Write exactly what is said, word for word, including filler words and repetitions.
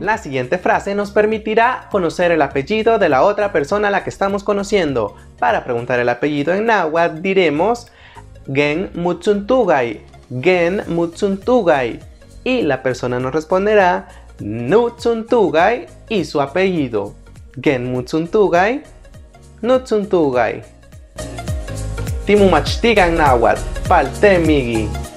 La siguiente frase nos permitirá conocer el apellido de la otra persona a la que estamos conociendo. Para preguntar el apellido en náhuatl diremos Gen Mutsuntugay, Gen Mutsuntugay. Y la persona nos responderá Nutsuntugay y su apellido. Gen Mutsuntugay, Nutsuntugay. Timumachtigan náhuatl, palte migi.